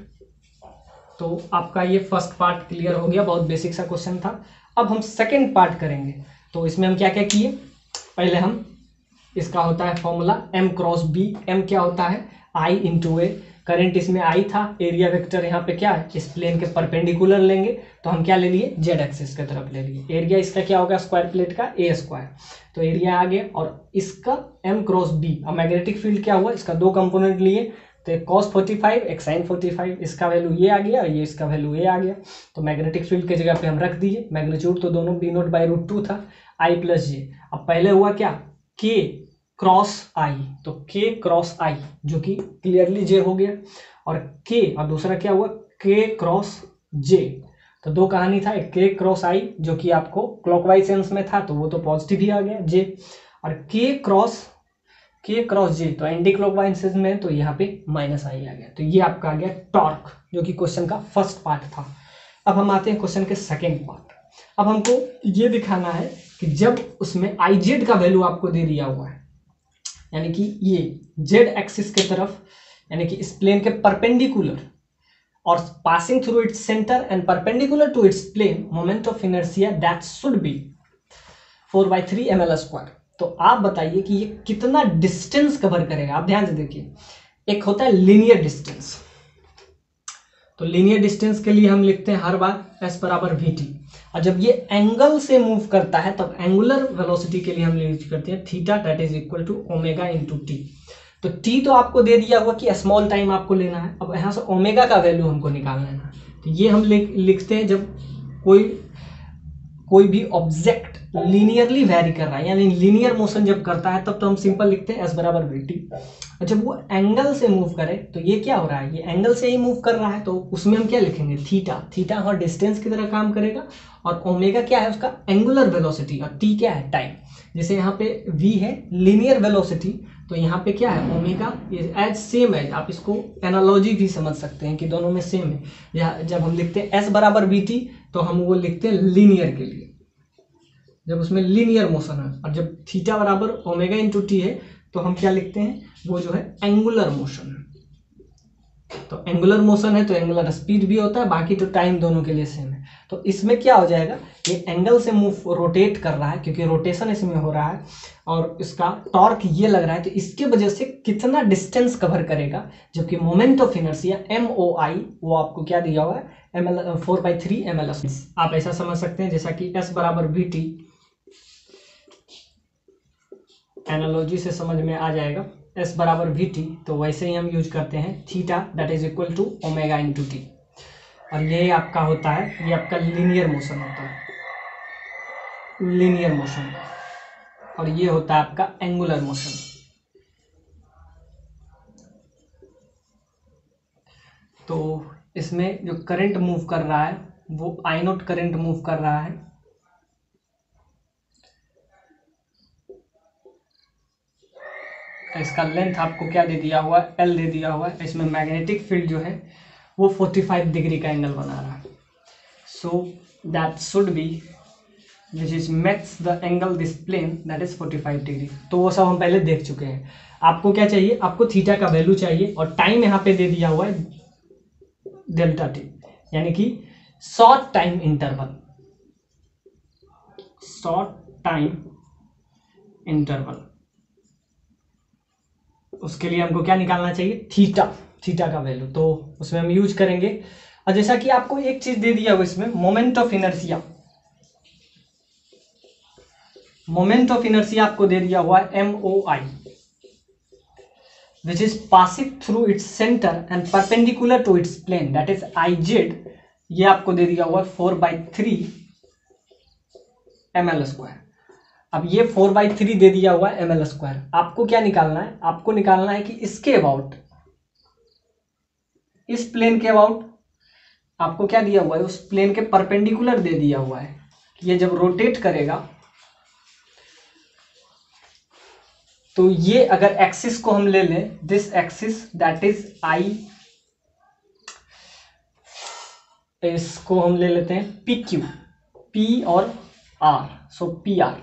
तो आपका ये फर्स्ट पार्ट क्लियर हो गया, बहुत बेसिक सा क्वेश्चन था। अब हम सेकेंड पार्ट करेंगे, तो इसमें हम क्या क्या किए, पहले हम इसका होता है formula m cross B. m क्या होता है I इंटू ए, करंट इसमें I था, एरिया वेक्टर यहाँ पे क्या है इस प्लेन के परपेंडिकुलर लेंगे, तो हम क्या ले लिए जेड एक्सिस की तरफ ले लिए। एरिया इसका क्या होगा स्क्वायर प्लेट का ए स्क्वायर, तो एरिया आ गया, और इसका m क्रॉस बी। अब मैग्नेटिक फील्ड क्या हुआ, इसका दो कंपोनेंट लिए, तो एक कॉस फोर्टी फाइव एक साइन फोर्टी फाइव, इसका वैल्यू ये आ गया और ये इसका वैल्यू ये आ गया। तो मैग्नेटिक फील्ड की जगह पे हम रख दिए, मैग्नीट्यूड तो दोनों B naught by root two था, आई प्लस जे। अब पहले हुआ क्या के क्रॉस आई, तो के क्रॉस आई जो कि क्लियरली जे हो गया, और के और दूसरा क्या हुआ के क्रॉस जे। तो दो कहानी था, एक के क्रॉस आई जो कि आपको क्लॉकवाइज सेंस में था, तो वो तो पॉजिटिव ही आ गया जे, और के क्रॉस के क्रॉस जे तो एंटी क्लॉकवाइज सेंस में, तो यहाँ पे माइनस आई आ गया। तो ये आपका आ गया टॉर्क, जो कि क्वेश्चन का फर्स्ट पार्ट था। अब हम आते हैं क्वेश्चन के सेकेंड पार्ट। अब हमको ये दिखाना है कि जब उसमें आई जेड का वैल्यू आपको दे दिया हुआ है, यानी कि ये जेड एक्सिस के तरफ, यानी कि इस प्लेन के परपेंडिकुलर, और passing through its centre and perpendicular to its plane, moment of inertia that should be four by three M L square. तो आप बताइए कि ये कितना डिस्टेंस कवर करेगा। आप ध्यान से देखिए, एक होता है लीनियर डिस्टेंस, तो लीनियर डिस्टेंस के लिए हम लिखते हैं हर बार एस बराबर वी टी, और जब ये एंगल से मूव करता है तब एंगुलर वेलोसिटी के लिए हम यूज करते हैं theta that is equal to omega into T. तो टी तो आपको दे दिया हुआ कि स्मॉल टाइम आपको लेना है, अब यहाँ से ओमेगा का वैल्यू हमको निकालना है। तो ये हम लिख लिखते हैं जब कोई कोई भी ऑब्जेक्ट लीनियरली वेरी कर रहा है, यानी लीनियर मोशन जब करता है तब तो हम सिंपल लिखते हैं एस बराबर वी टी। और जब वो एंगल से मूव करे तो ये क्या हो रहा है, ये एंगल से ही मूव कर रहा है, तो उसमें हम क्या लिखेंगे, थीटा। थीटा और डिस्टेंस की तरह काम करेगा, और ओमेगा क्या है उसका एंगुलर वेलोसिटी, और टी क्या है टाइम। जैसे यहाँ पे v है लीनियर वेलोसिटी, तो यहाँ पे क्या है ओमेगा, एज सेम एज, आप इसको एनालॉजी भी समझ सकते हैं कि दोनों में सेम है। या जब हम लिखते हैं एस बराबर वी टी तो हम वो लिखते हैं लीनियर के लिए, जब उसमें लीनियर मोशन है। और जब थीटा बराबर ओमेगा इंटू टी है तो हम क्या लिखते हैं, वो जो है एंगुलर मोशन है। तो एंगुलर मोशन है तो एंगुलर स्पीड भी होता है, बाकी तो टाइम दोनों के लिए सेम है। तो इसमें क्या हो जाएगा, ये एंगल से मूव रोटेट कर रहा है क्योंकि रोटेशन इसमें हो रहा है, और इसका टॉर्क ये लग रहा है, तो इसके वजह से कितना डिस्टेंस कवर करेगा। जबकि moment of inertia M O I वो आपको क्या दिया हुआ है, M L four by three M L S. आप ऐसा समझ सकते हैं जैसा कि एस बराबर वी टी, एनालॉजी से समझ में आ जाएगा, एस बराबर वी टी, तो वैसे ही हम यूज करते हैं theta that is equal to omega into T. और ये आपका होता है, ये आपका लीनियर मोशन होता है, लीनियर मोशन, और ये होता है आपका एंगुलर मोशन। तो इसमें जो करंट मूव कर रहा है वो आई नोट करंट मूव कर रहा है, इसका लेंथ आपको क्या दे दिया हुआ है, एल दे दिया हुआ है। इसमें मैग्नेटिक फील्ड जो है वो पैंतालीस डिग्री का एंगल बना रहा है, so that should be which is makes the angle this plane that is पैंतालीस डिग्री। तो वो सब हम पहले देख चुके हैं। आपको क्या चाहिए, आपको थीटा का वैल्यू चाहिए, और टाइम यहाँ पे दे दिया हुआ है डेल्टा टी, यानी कि short time interval, short time interval. उसके लिए हमको क्या निकालना चाहिए, थीटा, थीटा का वैल्यू, तो उसमें हम यूज करेंगे। और जैसा कि आपको एक चीज दे दिया हुआ इसमें, moment of inertia, moment of inertia आपको दे दिया हुआ है M O I, which is passing through its centre and perpendicular to its plane that is I Z. ये आपको दे दिया हुआ है four by three M L square. अब ये फोर बाई थ्री दे दिया हुआ है एम एल स्क्वायर। आपको क्या निकालना है, आपको निकालना है कि इसके अबाउट, इस प्लेन के अबाउट आपको क्या दिया हुआ है, उस प्लेन के परपेंडिकुलर दे दिया हुआ है कि ये जब रोटेट करेगा तो ये अगर एक्सिस को हम ले लें, this axis that is I, इसको हम ले लेते हैं पी क्यू, पी और आर, सो पी आर।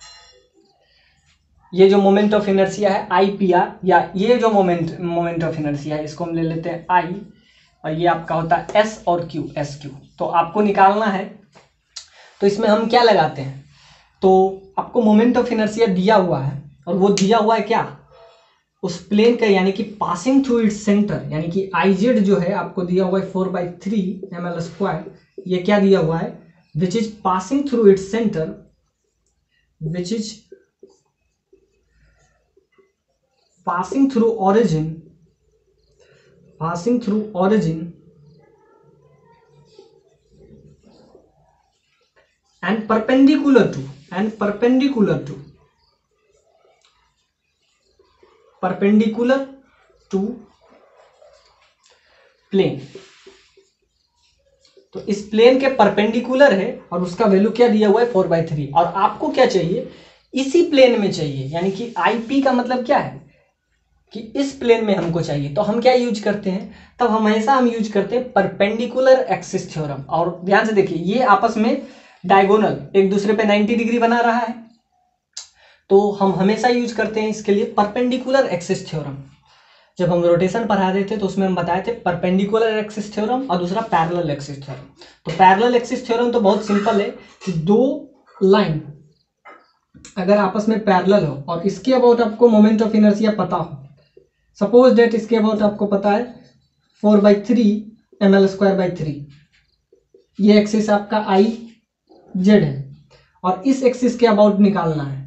ये जो मोमेंट ऑफ इनर्शिया है आई पी आर, या ये जो मोमेंट मोमेंट ऑफ इनर्शिया है इसको हम ले लेते हैं आई, और ये आपका होता है एस और क्यू, एस क्यू। तो आपको निकालना है, तो इसमें हम क्या लगाते हैं, तो आपको मोमेंट ऑफ इनर्शिया दिया हुआ है, और वो दिया हुआ है क्या, उस प्लेन का, यानी कि पासिंग थ्रू इट्स सेंटर, यानी कि आई जेड जो है आपको दिया हुआ है four by three M L square. ये क्या दिया हुआ है, which is passing through its centre, which is passing through origin, passing through origin and perpendicular to, and perpendicular to, perpendicular to plane। तो इस प्लेन के परपेंडिकुलर है, और उसका वैल्यू क्या दिया हुआ है फोर बाई थ्री, और आपको क्या चाहिए, इसी प्लेन में चाहिए, यानी कि आई पी का मतलब क्या है कि इस प्लेन में हमको चाहिए। तो हम क्या यूज करते हैं, तब हमेशा हम यूज करते हैं परपेंडिकुलर एक्सिस थ्योरम। और ध्यान से देखिए, ये आपस में डायगोनल एक दूसरे पे नाइंटी डिग्री बना रहा है, तो हम हमेशा यूज करते हैं इसके लिए परपेंडिकुलर एक्सिस थ्योरम। जब हम रोटेशन पढ़ा रहे थे तो उसमें हम बताए थे परपेंडिकुलर एक्सिस थ्योरम और दूसरा पैरेलल एक्सिस थ्योरम। तो पैरेलल एक्सिस थ्योरम तो बहुत सिंपल है कि दो लाइन अगर आपस में पैरेलल हो और इसके अबाउट आपको मोमेंट ऑफ इनर्शिया पता हो, सपोज डेट इसके अबाउट आपको पता है four by three M L square by three, ये एक्सिस आपका आई जेड है, और इस एक्सिस के अबाउट निकालना है,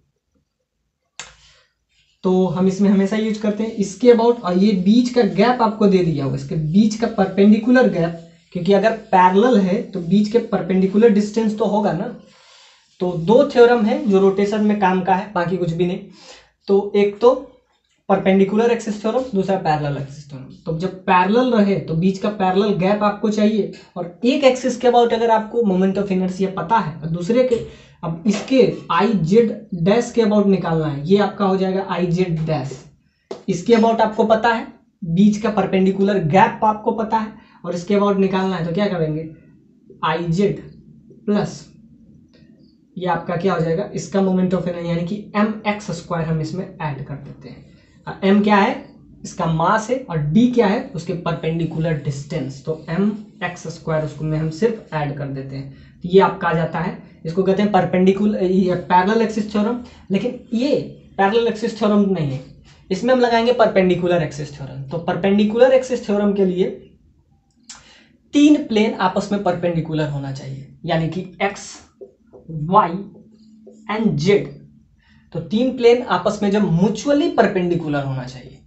तो हम इसमें हमेशा यूज करते हैं इसके अबाउट। और ये बीच का गैप आपको दे दिया होगा, इसके बीच का परपेंडिकुलर गैप, क्योंकि अगर पैरेलल है तो बीच के परपेंडिकुलर डिस्टेंस तो होगा ना, तो दो थ्योरम है जो रोटेशन में काम का है, बाकी कुछ भी नहीं। तो एक तो परपेंडिकुलर एक्सिस थ्योरम, दूसरा पैरेलल एक्सिस थ्योरम। तो जब पैरेलल रहे तो बीच का पैरेलल गैप आपको चाहिए, और एक एक्सिस के अबाउट अगर आपको मोमेंट ऑफ इनर्शिया पता है और दूसरे के, अब इसके आई जेड डैश के अबाउट निकालना है, ये आपका हो जाएगा आई जेड डैश। इसके अबाउट आपको पता है, बीच का परपेंडिकुलर गैप आपको पता है, और इसके अबाउट निकालना है तो क्या करेंगे, आई जेड प्लस ये आपका क्या हो जाएगा, इसका मोमेंट ऑफ इनर्शिया यानी कि एम एक्स स्क्वायर हम इसमें ऐड कर देते हैं। एम क्या है, इसका मास है, और डी क्या है, उसके परपेंडिकुलर डिस्टेंस। तो एम एक्स स्क्वायर उसको में हम सिर्फ ऐड कर देते हैं। तो ये आपका आ जाता है, इसको कहते हैं परपेंडिकुलर पैरेलल एक्सिस थ्योरम। लेकिन ये पैरेलल एक्सिस थ्योरम नहीं है, इसमें हम लगाएंगे परपेंडिकुलर एक्सिस थ्योरम। तो परपेंडिकुलर एक्सिस थ्योरम के लिए तीन प्लेन आपस में परपेंडिकुलर होना चाहिए, यानी कि एक्स वाई एंड जेड। तो तीन प्लेन आपस में जब म्यूचुअली परपेंडिकुलर होना चाहिए,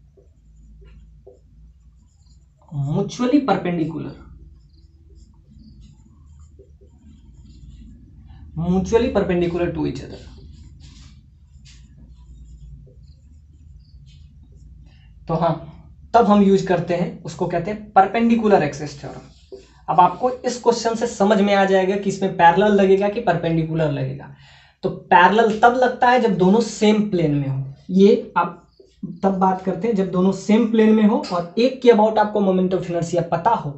mutually perpendicular, mutually perpendicular to each other, तो हाँ तब हम यूज करते हैं, उसको कहते हैं परपेंडिकुलर एक्सिस थ्योरम। अब आपको इस क्वेश्चन से समझ में आ जाएगा कि इसमें पैरेलल लगेगा कि परपेंडिकुलर लगेगा। तो पैरेलल तब लगता है जब दोनों सेम प्लेन में हो, ये आप तब बात करते हैं जब दोनों सेम प्लेन में हो और एक के अबाउट आपको मोमेंट ऑफ इनर्शिया पता हो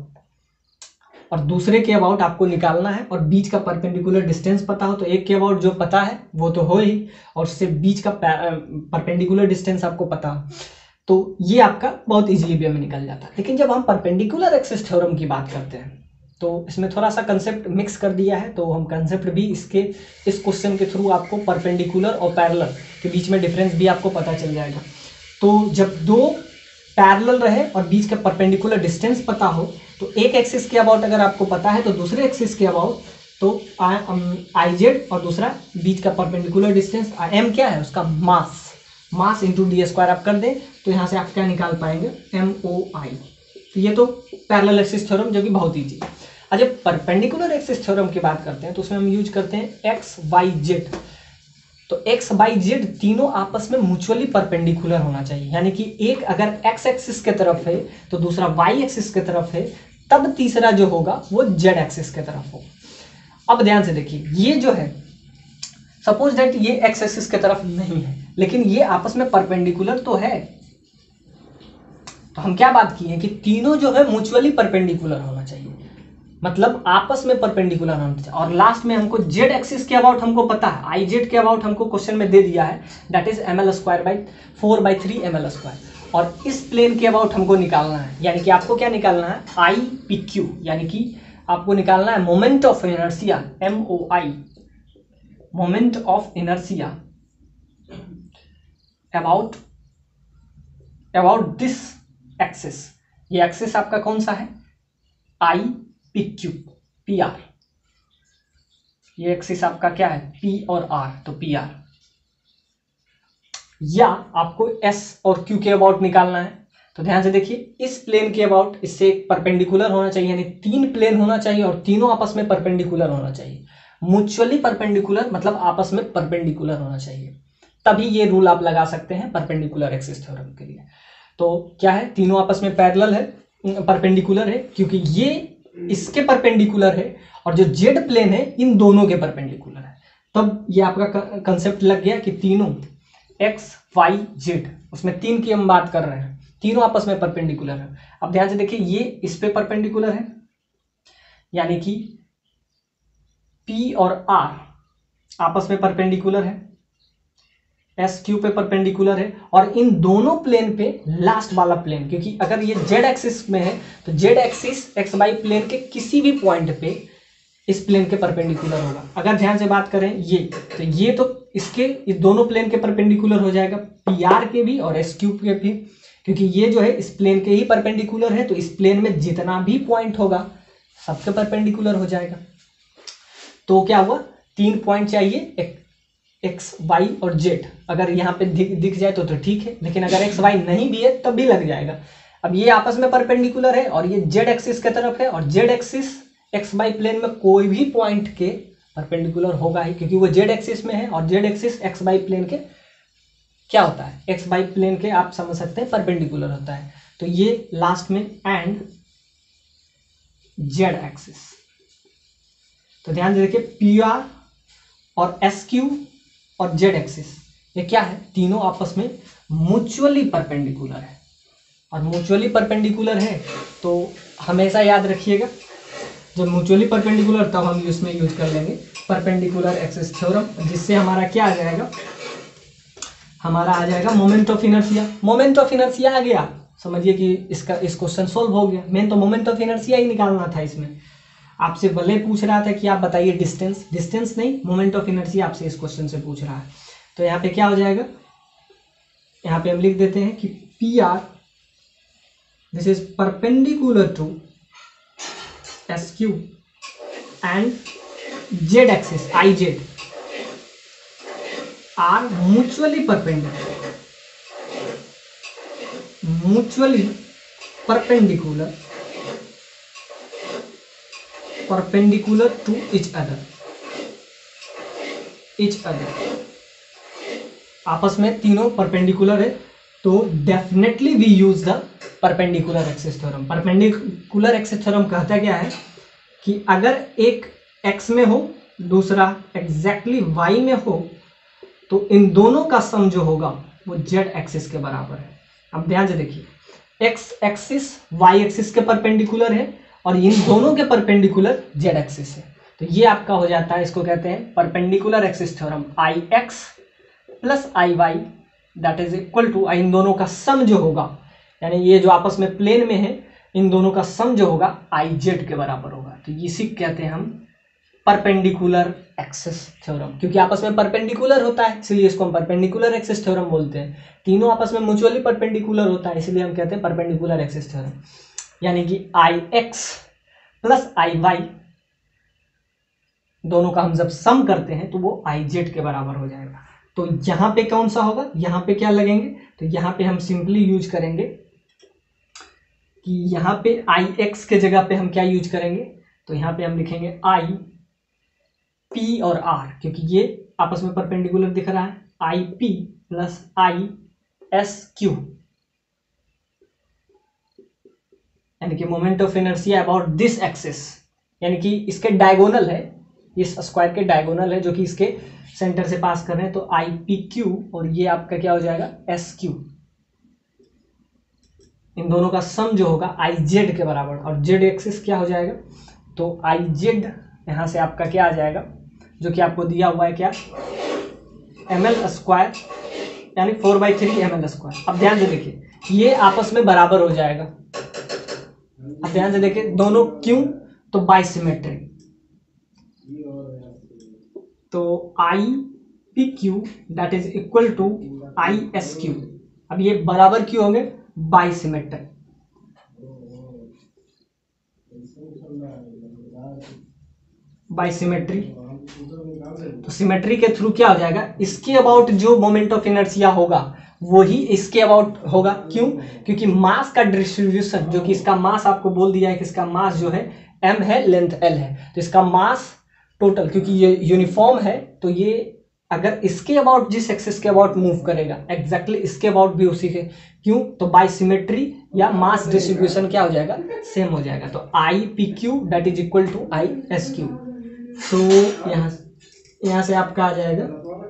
और दूसरे के अबाउट आपको निकालना है, और बीच का परपेंडिकुलर डिस्टेंस पता हो। तो एक के अबाउट जो पता है वो तो हो ही, और उससे बीच का परपेंडिकुलर डिस्टेंस आपको पता हो, तो ये आपका बहुत इजीली वे में निकल जाता है। लेकिन जब हम परपेंडिकुलर एक्सिस थ्योरम की बात करते हैं तो इसमें थोड़ा सा कंसेप्ट मिक्स कर दिया है। तो हम कंसेप्ट भी इसके इस क्वेश्चन के थ्रू आपको परपेंडिकुलर और पैरेलल के बीच में डिफरेंस भी आपको पता चल जाएगा। तो जब दो पैरेलल रहे और बीच का परपेंडिकुलर डिस्टेंस पता हो, तो एक एक्सिस के अबाउट अगर आपको पता है तो दूसरे एक्सिस के अबाउट तो आई जेड और दूसरा बीच का परपेंडिकुलर डिस्टेंस एम क्या है, उसका mass, mass into D square आप कर दें तो यहाँ से आप क्या निकाल पाएंगे, एम ओ आई। तो ये तो पैरेलल एक्सिस थ्योरम जो कि बहुत ईजी है। और जब परपेंडिकुलर एक्सिस थ्योरम की बात करते हैं तो उसमें हम यूज करते हैं एक्स वाई जेड। तो एक्स वाई जेड तीनों आपस में म्यूचुअली परपेंडिकुलर होना चाहिए, यानी कि एक अगर एक्स एक्सिस के तरफ है तो दूसरा वाई एक्सिस के तरफ है, तब तीसरा जो होगा वो जेड एक्सिस के तरफ हो। अब ध्यान से देखिए, ये जो है सपोज दैट ये एक्स एक्सिस के तरफ नहीं है, लेकिन ये आपस में परपेंडिकुलर तो है। तो हम क्या बात किए कि तीनों जो है म्यूचुअली परपेंडिकुलर होना चाहिए, मतलब आपस में परपेंडिकुलर होना चाहिए। और लास्ट में हमको जेड एक्सिस के अबाउट हमको पता है, आई जेड के अबाउट हमको क्वेश्चन में दे दिया है, that is M L square by four by three M L square. और इस प्लेन के अबाउट हमको निकालना है, यानी कि आपको क्या निकालना है, आई पी क्यू, यानी कि आपको निकालना है moment of inertia, M O I, moment of inertia about about this axis. ये एक्सिस आपका कौन सा है, I P Q, P R. ये एक्सिस आपका क्या है, पी और आर, तो पी आर। या आपको एस और क्यू के अबाउट निकालना है। तो ध्यान से देखिए, इस प्लेन के अबाउट इससे एक परपेंडिकुलर होना चाहिए, यानी तीन प्लेन होना चाहिए और तीनों आपस में परपेंडिकुलर होना चाहिए। म्यूचुअली परपेंडिकुलर मतलब आपस में परपेंडिकुलर होना चाहिए, तभी ये रूल आप लगा सकते हैं परपेंडिकुलर एक्सिस थ्योरम के लिए। तो क्या है, तीनों आपस में पैरेलल है, परपेंडिकुलर है, क्योंकि ये इसके परपेंडिकुलर है और जो जेड प्लेन है इन दोनों के परपेंडिकुलर है। तब ये आपका कंसेप्ट लग गया कि तीनों एक्स वाई जेड, उसमें तीन की हम बात कर रहे हैं, तीनों आपस में परपेंडिकुलर है। अब ध्यान से देखिए, ये इस पे परपेंडिकुलर है, यानी कि P और R आपस में परपेंडिकुलर है, एस क्यू पे परपेंडिकुलर है, और इन दोनों प्लेन पे लास्ट वाला प्लेन, क्योंकि अगर ये जेड एक्सिस में है तो Z axis X Y plane के किसी भी पॉइंट पे इस प्लेन के परपेंडिकुलर होगा। अगर ध्यान से बात करें ये, तो ये तो इसके इस दोनों प्लेन के परपेंडिकुलर हो जाएगा, पी आर के भी और एस क्यू के भी, क्योंकि ये जो है इस प्लेन के ही परपेंडिकुलर है। तो इस प्लेन में जितना भी पॉइंट होगा सबके परपेंडिकुलर हो जाएगा। तो क्या हुआ, तीन पॉइंट चाहिए, एक एक्स वाई और जेड। अगर यहाँ पे दिख दिख जाए तो तो ठीक है, लेकिन अगर एक्स वाई नहीं भी है तब भी लग जाएगा। अब ये आपस में परपेंडिकुलर है और ये जेड एक्सिस के तरफ है, और Z axis X Y plane में कोई भी पॉइंट के परपेंडिकुलर होगा ही, क्योंकि वो जेड एक्सिस में है और Z axis X by plane के क्या होता है, एक्स बाई प्लेन के आप समझ सकते हैं परपेंडिकुलर होता है। तो ये लास्ट में एंड जेड एक्सिस, तो ध्यान से देखिए पी आर और एस क्यू और जेड एक्सिस ये क्या है, तीनों आपस में म्यूचुअली परपेंडिकुलर है। और म्यूचुअली परपेंडिकुलर है तो हमेशा याद रखिएगा, जब म्यूचुअली परपेंडिकुलर तब हम इसमें यूज कर लेंगे परपेंडिकुलर एक्सिस थ्योरम, जिससे हमारा क्या आ जाएगा, हमारा आ जाएगा moment of inertia. Moment of inertia आ गया, समझिए कि इसका इस क्वेश्चन सोल्व हो गया। मेन तो मोमेंट ऑफ इनर्शिया ही निकालना था इसमें। आपसे भले पूछ रहा था कि आप बताइए डिस्टेंस, डिस्टेंस नहीं, मोमेंट ऑफ इनर्शिया आपसे इस क्वेश्चन से पूछ रहा है। तो यहाँ पे क्या हो जाएगा, यहाँ पे हम लिख देते हैं कि P R this is perpendicular to S Q and Z axis I Z are mutually perpendicular, mutually perpendicular perpendicular to each other, each other आपस में तीनों परपेंडिकुलर है, तो definitely we use the perpendicular axis theorem. Perpendicular axis theorem कहता क्या है कि अगर एक x में हो दूसरा एग्जैक्टली y में हो तो इन दोनों का सम जो होगा वो z एक्सिस के बराबर है। अब ध्यान से देखिए x एक्सिस y एक्सिस के परपेंडिकुलर है और इन दोनों के परपेंडिकुलर z एक्सिस है, तो ये आपका हो जाता है, इसको कहते हैं perpendicular axis theorem. I X plus I Y that is equal to, इन दोनों का सम जो होगा, यानी ये जो आपस में प्लेन में है इन दोनों का सम जो होगा आई जेड के बराबर होगा। तो इसी कहते हैं हम परपेंडिकुलर एक्सिस थ्योरम, क्योंकि आपस में परपेंडिकुलर होता है इसलिए इसको हम परपेंडिकुलर एक्सिस थ्योरम बोलते हैं। तीनों आपस में म्यूचुअली परपेंडिकुलर होता है इसलिए हम कहते हैं परपेंडिकुलर एक्सिस थ्योरम। यानी कि I X plus I Y दोनों का हम जब सम करते हैं तो वो आई जेड के बराबर हो जाएगा। तो यहां पे कौन सा होगा, यहां पे क्या लगेंगे, तो यहां पे हम सिंपली यूज करेंगे कि यहां पे आई एक्स के जगह पे हम क्या यूज करेंगे, तो यहां पे हम लिखेंगे आई पी और आर, क्योंकि ये आपस में परपेंडिकुलर दिख रहा है, I P plus I S Q, यानी कि moment of inertia about this axis, यानी कि इसके डायगोनल है, इस स्क्वायर के डायगोनल है जो कि इसके सेंटर से पास कर रहे हैं, तो आई पी क्यू और ये आपका क्या हो जाएगा एस क्यू, इन दोनों का सम जो होगा आई जेड के बराबर। और जेड एक्सिस क्या हो जाएगा, तो आई जेड यहां से आपका क्या आ जाएगा, जो कि आपको दिया हुआ है क्या, एम एल स्क्वायर, यानी four by three M L square. अब ध्यान से देखिए ये आपस में बराबर हो जाएगा। अब ध्यान से देखिए दोनों क्यों, तो बाई सिमेट्री, तो I P Q that is equal to I S Q. अब ये बराबर क्यों होंगे, बाई सिमेट्री, बाई सिमेट्री। तो सिमेट्री के थ्रू क्या हो जाएगा, इसके अबाउट जो मोमेंट ऑफ इनर्शिया होगा वही इसके अबाउट होगा। क्यों, क्योंकि मास का डिस्ट्रीब्यूशन, जो कि इसका मास आपको बोल दिया है कि इसका मास जो है m है, लेंथ l है, तो इसका मास टोटल, क्योंकि ये यूनिफॉर्म है तो ये अगर इसके अबाउट जिस एक्सिस के अबाउट मूव करेगा एग्जैक्टली इसके अबाउट भी उसी के, क्यों, तो बाय सिमेट्री या मास डिस्ट्रीब्यूशन क्या हो जाएगा, सेम हो जाएगा। तो I P Q that is equal to I S Q. तो यहाँ यहाँ से आपका आ जाएगा,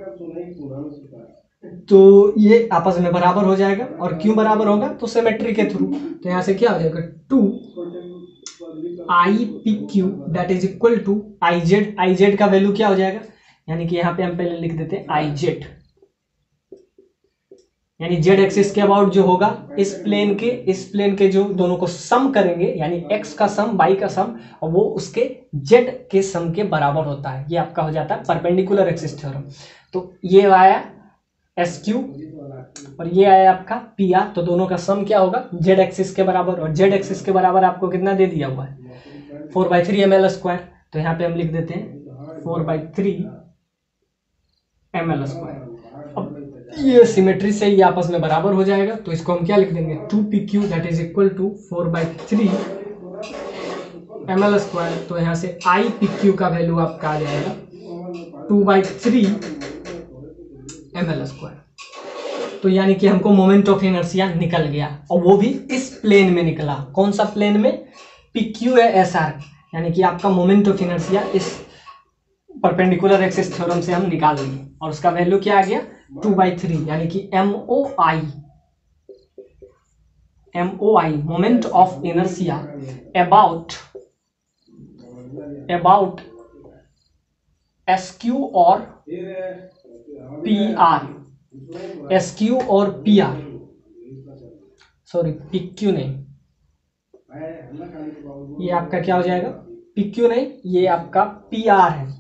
तो ये आपस में बराबर हो जाएगा। और क्यों बराबर होगा, तो सिमेट्री के थ्रू। तो यहाँ से क्या हो जाएगा, two I P Q that is equal to I Z. I Z का वैल्यू क्या हो जाएगा, यानी कि यहाँ पे हम पहले लिख देते हैं आई जेड, यानी जेड एक्सिस के अबाउट जो होगा इस प्लेन के इस प्लेन के जो दोनों को सम करेंगे, यानी एक्स का सम वाई का सम, और वो उसके जेड के सम के बराबर होता है। ये आपका हो जाता है परपेंडिकुलर एक्सिस थ्योरम। तो ये आया एस क्यू और ये आया आपका पी आर, तो दोनों का सम क्या होगा, जेड एक्सिस के बराबर। और जेड एक्सिस के बराबर आपको कितना दे दिया हुआ है, four by three M L square. तो यहाँ पे हम लिख देते हैं four by three M L square. अब ये सिमेट्री से ये आपस में बराबर हो जाएगा, तो इसको हम क्या लिख देंगे, two P Q that is equal to four by three M L square. तो यहाँ से आई पी क्यू का वैल्यू आपका आ जाएगा two by three M L square. तो यानी कि हमको मोमेंट ऑफ इनर्शिया निकल गया, और वो भी इस प्लेन में निकला। कौन सा प्लेन में? पी क्यू एस आर, यानी कि आपका मोमेंट ऑफ इनर्शिया इस परपेंडिकुलर एक्सिस थ्योरम से हम निकाल लिए, और उसका वैल्यू क्या आ गया? टू बाई थ्री, यानी कि M O I M O I moment of inertia about about S Q और पी आर, एस क्यू और P R, sorry P Q नहीं, ये आपका क्या हो जाएगा? पी क्यू नहीं, ये आपका पी आर है,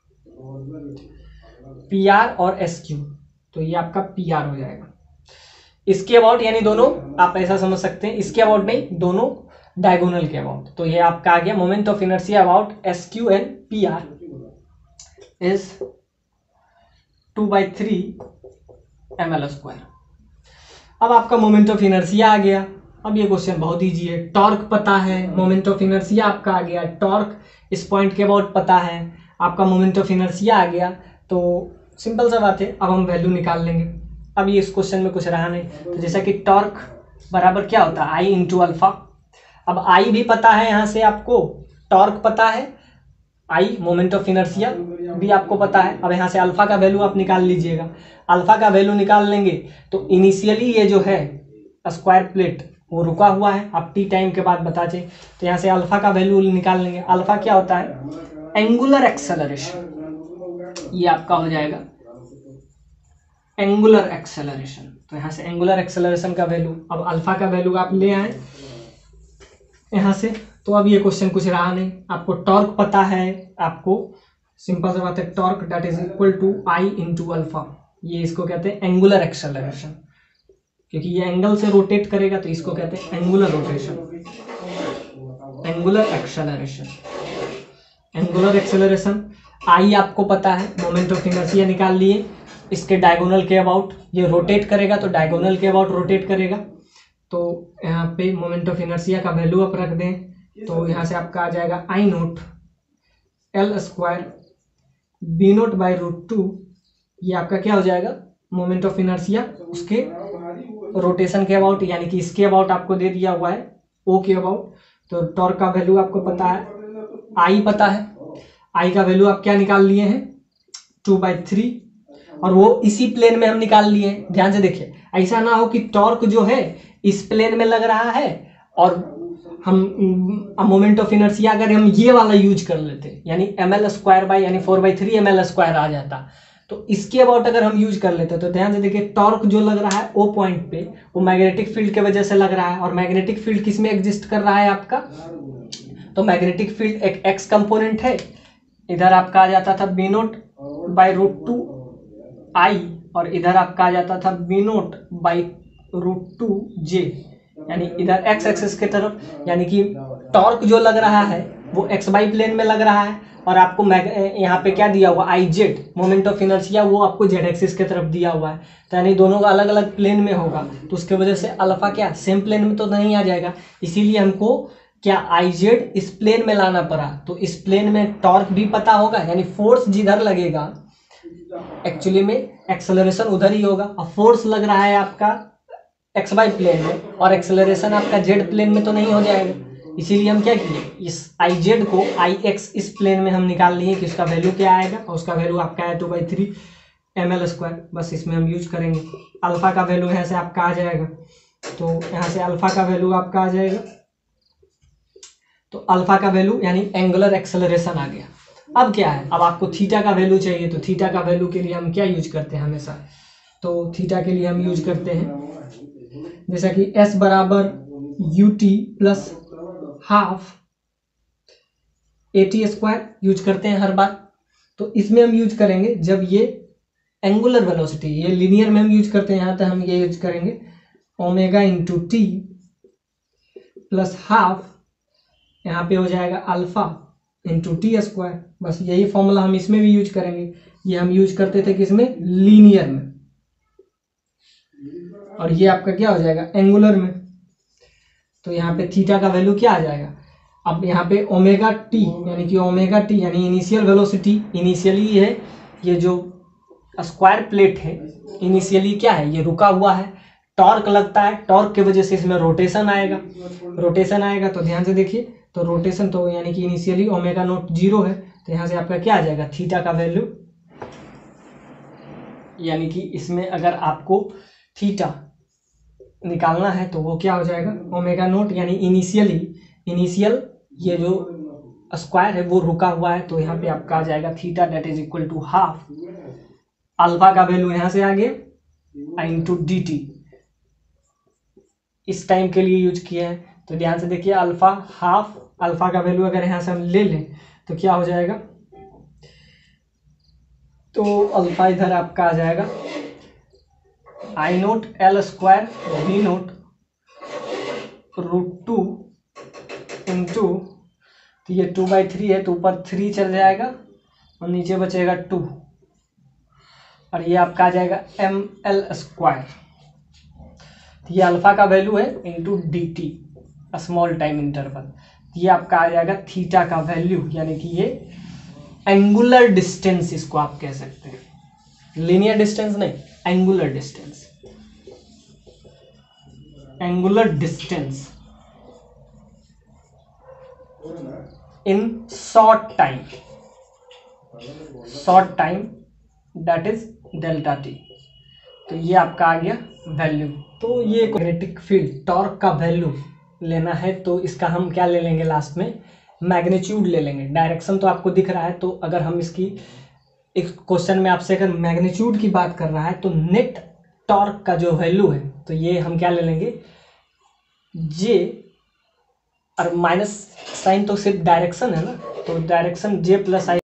पी आर और एस क्यू, तो ये आपका पी आर हो जाएगा। इसके अबाउट यानी दोनों, आप ऐसा समझ सकते हैं, इसके अबाउट नहीं, दोनों डायगोनल के अबाउट। तो ये आपका आ गया moment of inertia about S Q and P R is two by three M L square. अब आपका मोमेंट ऑफ इनर्शिया आ गया। अब ये क्वेश्चन बहुत इजी है, टॉर्क पता है, मोमेंट ऑफ इनर्शिया आपका आ गया, टॉर्क इस पॉइंट के अबाउट पता है, आपका मोमेंट ऑफ इनर्शिया आ गया, तो सिंपल सा बात है, अब हम वैल्यू निकाल लेंगे। अब ये इस क्वेश्चन में कुछ रहा नहीं, तो जैसा कि टॉर्क बराबर क्या होता है? I into alpha. अब आई भी पता है, यहाँ से आपको टॉर्क पता है, आई मोमेंट ऑफ इनर्शिया भी आपको पता है। अब यहाँ से अल्फा का वैल्यू आप निकाल लीजिएगा। अल्फा का वैल्यू निकाल लेंगे तो इनिशियली ये जो है स्क्वायर प्लेट वो रुका हुआ है, आप टी टाइम के बाद बताते, तो यहाँ से अल्फा का वैल्यू निकाल लेंगे। अल्फा क्या होता है? एंगुलर एक्सेलरेशन, ये आपका हो जाएगा एंगुलर एक्सेलरेशन। तो यहाँ से एंगुलर एक्सेलरेशन का वैल्यू, अब अल्फा का वैल्यू आप ले आए यहाँ से, तो अब ये क्वेश्चन कुछ रहा नहीं। आपको टॉर्क पता है, आपको सिंपल सा बात है, torque that is equal to I into alpha, ये इसको कहते हैं एंगुलर एक्सेलरेशन, क्योंकि ये एंगल से रोटेट करेगा तो इसको कहते हैं angular rotation, angular acceleration. Angular acceleration आई आपको पता है, मोमेंट ऑफ इनर्शिया निकाल लिए, इसके डायगोनल के अबाउट ये रोटेट करेगा तो डायगोनल के अबाउट रोटेट करेगा, तो यहाँ पे मोमेंट ऑफ इनर्शिया का वैल्यू आप रख दें, तो यहाँ से आपका आ जाएगा I naught L square B naught by root two, ये आपका क्या हो जाएगा? मोमेंट ऑफ इनर्शिया उसके रोटेशन के अबाउट, यानी कि इसके अबाउट आपको दे दिया हुआ है, ओ के अबाउट। तो टॉर्क का वैल्यू आपको पता है, आई पता है, आई का वैल्यू आप क्या निकाल लिए हैं? टू बाई थ्री, और वो इसी प्लेन में हम निकाल लिए हैं। ध्यान से देखिए, ऐसा ना हो कि टॉर्क जो है इस प्लेन में लग रहा है और हम मोमेंट ऑफ इनर्शिया अगर हम ये वाला यूज कर लेते, यानी एम एल स्क्वायर बाई यानी four by three M L square आ जाता, तो इसके अबाउट अगर हम यूज कर लेते, तो ध्यान से देखिए, टॉर्क जो लग रहा है ओ पॉइंट पे, वो मैग्नेटिक फील्ड के वजह से लग रहा है, और मैग्नेटिक फील्ड किस में एग्जिस्ट कर रहा है आपका? तो मैग्नेटिक फील्ड एक एक्स कंपोनेंट है, इधर आपका आ जाता था B naught by root two I, और इधर आपका आ जाता था B naught by root two J, यानी इधर एक्स एक्सिस की तरफ, यानी कि टॉर्क जो लग रहा है वो एक्स बाई प्लेन में लग रहा है, और आपको यहाँ पे क्या दिया हुआ? I Z moment of inertia, वो आपको जेड एक्सिस की तरफ दिया हुआ है, तो यानी दोनों का अलग अलग प्लेन में होगा, तो उसके वजह से अल्फा क्या सेम प्लेन में तो नहीं आ जाएगा, इसीलिए हमको क्या आई जेड इस प्लेन में लाना पड़ा। तो इस प्लेन में टॉर्क भी पता होगा, यानी फोर्स जिधर लगेगा एक्चुअली में एक्सेलरेशन उधर ही होगा, और फोर्स लग रहा है आपका एक्स बाई प्लेन में, और एक्सेलरेशन आपका जेड प्लेन में तो नहीं हो जाएगा, इसीलिए हम क्या किए, इस आई जेड को आई एक्स इस प्लेन में हम निकाल लिए कि उसका वैल्यू क्या आएगा, और उसका वैल्यू आपका है two by three M L square. बस इसमें हम यूज करेंगे। अल्फा का वैल्यू यहाँ से आपका आ जाएगा, तो यहाँ से अल्फा का वैल्यू आपका आ जाएगा, तो अल्फा का वैल्यू यानी एंगुलर एक्सेलरेशन आ गया। अब क्या है, अब आपको थीटा का वैल्यू चाहिए, तो थीटा का वैल्यू के लिए हम क्या यूज करते हैं हमेशा? तो थीटा के लिए हम यूज करते हैं जैसा कि एस बराबर U T plus half A T square use करते हैं हर बार। तो इसमें हम यूज करेंगे जब ये एंगुलर वेलोसिटी, ये लीनियर में हम यूज करते हैं, यहाँ तक हम ये यूज करेंगे omega into T plus half, यहाँ पे हो जाएगा अल्फा इंटू टी स्क्वायर। बस यही फॉर्मूला हम इसमें भी यूज करेंगे। ये हम यूज करते थे किसमें? लीनियर में, और ये आपका क्या हो जाएगा? एंगुलर में। तो यहाँ पे थीटा का वैल्यू क्या आ जाएगा? अब यहाँ पे ओमेगा टी यानी कि ओमेगा टी यानी इनिशियल वेलोसिटी, इनिशियली है ये जो स्क्वायर प्लेट है इनिशियली क्या है, ये रुका हुआ है, टॉर्क लगता है, टॉर्क की वजह से इसमें रोटेशन आएगा, रोटेशन आएगा तो ध्यान से देखिए, तो रोटेशन तो यानी कि इनिशियली ओमेगा नोट जीरो है, तो यहाँ से आपका क्या आ जाएगा, थीटा का वैल्यू, यानी कि इसमें अगर आपको थीटा निकालना है तो वो क्या हो जाएगा, ओमेगा नोट, यानी इनिशियली इनिशियल ये जो स्क्वायर है वो रुका हुआ है, तो यहाँ पे आपका आ जाएगा theta that is equal to half alpha का वैल्यू यहाँ से आ गया इंटू डी टी, इस टाइम के लिए यूज किया है। तो ध्यान से देखिए, अल्फा हाफ अल्फा का वैल्यू अगर यहाँ से हम ले लें तो क्या हो जाएगा, तो अल्फा इधर आपका आ जाएगा I naught L square B naught root two into, तो ये टू बाई थ्री है तो ऊपर थ्री चल जाएगा और नीचे बचेगा टू, और ये आपका आ जाएगा एम एल स्क्वायर, तो ये अल्फा का वैल्यू है into D T small time interval, ये आपका आ जाएगा थीटा का वैल्यू, यानी कि ये एंगुलर डिस्टेंस इसको आप कह सकते हैं, लीनियर डिस्टेंस नहीं, angular distance, angular distance in short time, short time that is delta T, तो ये आपका आ गया वैल्यू। तो ये मैग्नेटिक फील्ड टॉर्क का वैल्यू लेना है तो इसका हम क्या ले लेंगे, लास्ट में मैग्नीट्यूड ले लेंगे, डायरेक्शन तो आपको दिख रहा है, तो अगर हम इसकी एक क्वेश्चन में आपसे अगर मैग्नीट्यूड की बात कर रहा है तो नेट टॉर्क का जो वैल्यू है तो ये हम क्या ले लेंगे, जे, और माइनस साइन तो सिर्फ डायरेक्शन है ना, तो डायरेक्शन जे प्लस आई